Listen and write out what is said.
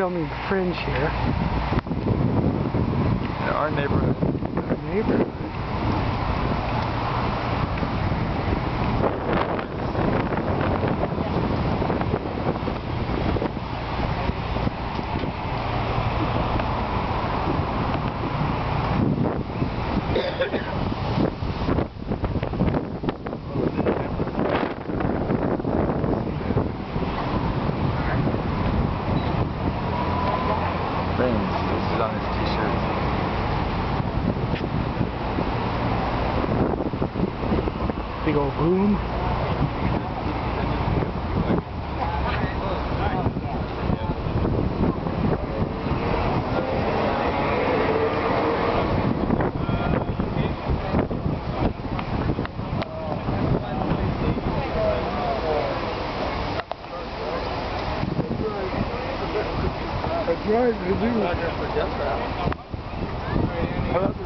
filming Fringe here. In our neighborhood. Our neighborhood. Fringe. This is on his t-shirt. Big old boom. That's right, they do.